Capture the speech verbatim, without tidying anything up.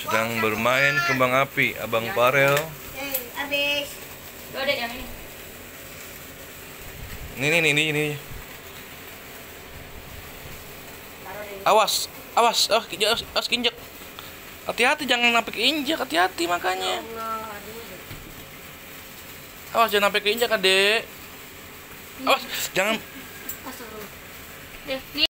sedang bermain kembang api. Abang Farel. Eh, habis. Tuh adek yang ini. Ini nih ini ini. Awas, awas, awas, awas, awas injek. Hati-hati jangan sampai keinjak, hati-hati makanya. Awas jangan sampai keinjak, Adek. Awas, jangan. Deh, nih.